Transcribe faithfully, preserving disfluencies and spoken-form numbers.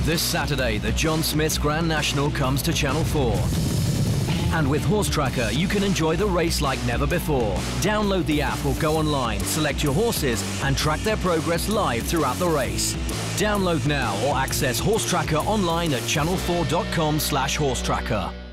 This Saturday, the John Smith's Grand National comes to Channel four. And with Horse Tracker, you can enjoy the race like never before. Download the app or go online, select your horses, and track their progress live throughout the race. Download now or access Horse Tracker online at channel four dot com slash horse tracker.